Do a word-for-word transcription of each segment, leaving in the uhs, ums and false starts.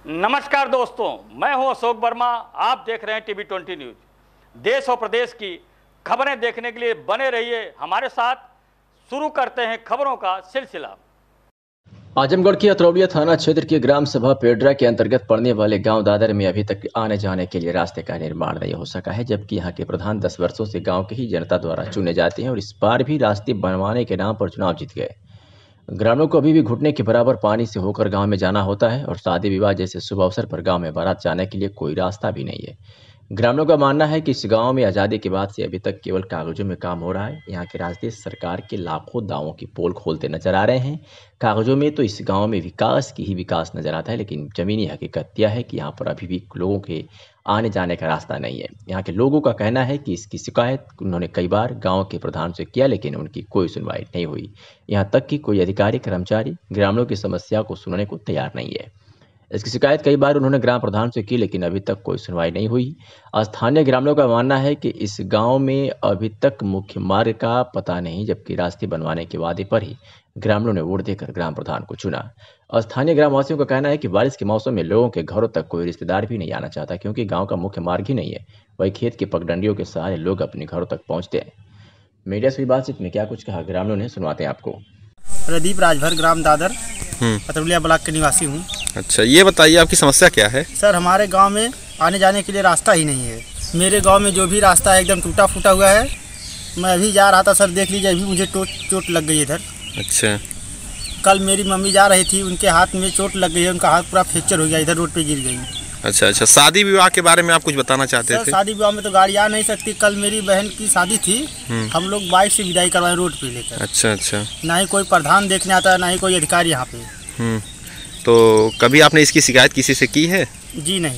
नमस्कार दोस्तों, मैं हूं अशोक वर्मा। आप देख रहे हैं टीवी ट्वेंटी न्यूज। देश और प्रदेश की खबरें देखने के लिए बने रहिए हमारे साथ। शुरू करते हैं खबरों का सिलसिला। आजमगढ़ की अतरौलिया थाना क्षेत्र की ग्राम सभा पेड्रा के अंतर्गत पड़ने वाले गांव दादर में अभी तक आने जाने के लिए रास्ते का निर्माण नहीं हो सका है, जबकि यहां के प्रधान दस वर्षों से गांव की ही जनता द्वारा चुने जाते हैं और इस बार भी रास्ते बनवाने के नाम पर चुनाव जीत गए। ग्रामीणों को अभी भी घुटने के बराबर पानी से होकर गांव में जाना होता है और शादी विवाह जैसे शुभ अवसर पर गांव में बारात जाने के लिए कोई रास्ता भी नहीं है। ग्रामीणों का मानना है कि इस गांव में आज़ादी के बाद से अभी तक केवल कागजों में काम हो रहा है। यहाँ के रास्ते सरकार के लाखों दावों की पोल खोलते नजर आ रहे हैं। कागजों में तो इस गांव में विकास की ही विकास नजर आता है, लेकिन जमीनी हकीकत यह है कि यहाँ पर अभी भी लोगों के आने जाने का रास्ता नहीं है। यहाँ के लोगों का कहना है कि इसकी शिकायत उन्होंने कई बार गांव के प्रधान से किया, लेकिन उनकी कोई सुनवाई नहीं हुई। यहाँ तक कि कोई अधिकारी कर्मचारी ग्रामीणों की समस्या को सुनने को तैयार नहीं है। इसकी शिकायत कई बार उन्होंने ग्राम प्रधान से की, लेकिन अभी तक कोई सुनवाई नहीं हुई। स्थानीय ग्रामीणों का मानना है कि इस गांव में अभी तक मुख्य मार्ग का पता नहीं, जबकि रास्ते बनवाने के वादे पर ही ग्रामीणों ने वोट देकर ग्राम प्रधान को चुना। स्थानीय ग्रामवासियों का कहना है कि बारिश के मौसम में लोगों के घरों तक कोई रिश्तेदार भी नहीं आना चाहता, क्योंकि गाँव का मुख्य मार्ग ही नहीं है। वही खेत की पगडंडियों के सहारे लोग अपने घरों तक पहुंचते हैं। मीडिया से बातचीत में क्या कुछ कहा ग्रामीणों ने, सुनवाते हैं आपको। प्रदीप राजभर, ग्राम दादर, अतरौलिया ब्लॉक के निवासी हूँ। अच्छा, ये बताइए आपकी समस्या क्या है? सर, हमारे गांव में आने जाने के लिए रास्ता ही नहीं है। मेरे गांव में जो भी रास्ता है एकदम टूटा फूटा हुआ है। मैं अभी जा रहा था सर, देख लीजिए, अभी मुझे चोट चोट लग गई इधर। अच्छा। कल मेरी मम्मी जा रही थी, उनके हाथ में चोट लग गई है, उनका हाथ पूरा फ्रैक्चर हो गया, इधर रोड पे गिर गई। अच्छा अच्छा, शादी विवाह के बारे में आप कुछ बताना चाहते सर, थे? शादी विवाह में तो गाड़ी आ नहीं सकती। कल मेरी बहन की शादी थी, हम लोग बाइक से विदाई करवाए रोड पे लेकर। अच्छा अच्छा। ना ही कोई प्रधान देखने आता है, ना ही कोई अधिकारी यहाँ पे। हम्म तो कभी आपने इसकी शिकायत किसी से की है? जी नहीं।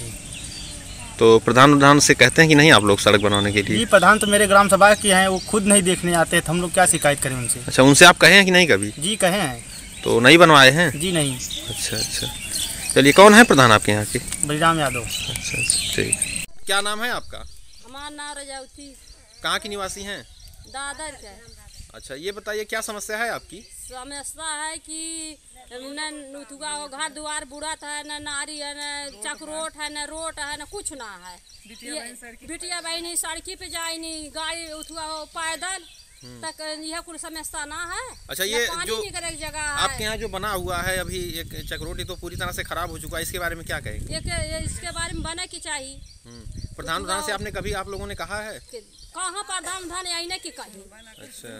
तो प्रधान प्रधान से कहते हैं कि नहीं आप लोग सड़क बनाने के लिए? जी, प्रधान तो मेरे ग्राम सभा के हैं, वो खुद नहीं देखने आते, तो हम लोग क्या शिकायत करें उनसे। अच्छा, उनसे आप कहे हैं कि नहीं कभी? जी कहे हैं। तो नहीं बनवाए हैं? जी नहीं। अच्छा अच्छा, चलिए, कौन है प्रधान आपके यहाँ के? बलराम यादव। अच्छा अच्छा, ठीक। क्या नाम है आपका? हमारा नाम रजावती। कहाँ की निवासी हैं? दादर के। अच्छा, ये बताइए क्या समस्या है आपकी? समस्या है कि न नुथुआ हो, घर द्वार बुढ़त है, न नारी है, न चकरोट है, न रोट है, न कुछ ना है। बिटिया बहनी सड़की पे जाए नहीं, गाड़ी उठुआ हो पैदल तक, यह कुछ समस्या ना है। अच्छा, ये जो जगह आपके यहाँ जो बना हुआ है अभी एक चकरोटी, तो पूरी तरह से खराब हो चुका है, इसके बारे में क्या कहेंगे? एक इसके बारे में बने की चाहिए। प्रधान प्रधान से आपने कभी आप लोगों ने कहा है? कहाँ प्रधान प्रधान यही नहीं की कही। अच्छा,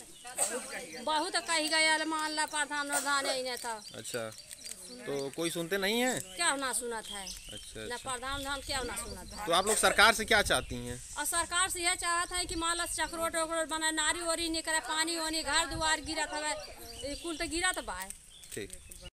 बहुत कही गया, मान ला प्रधान प्रधान यही नहीं था। अच्छा, तो कोई सुनते नहीं है? क्या ना सुनत है। अच्छा, न प्रधान प्रधान क्या ना सुनत है। तो आप लोग सरकार से क्या चाहती हैं? और सरकार से यह चाहत है कि मान लो चकरोट वकरोट बनाए, नारी वारी नहीं करे, पानी वानी घर दुआर गिरत हवे, कुल तो गिरत बा। ठीक।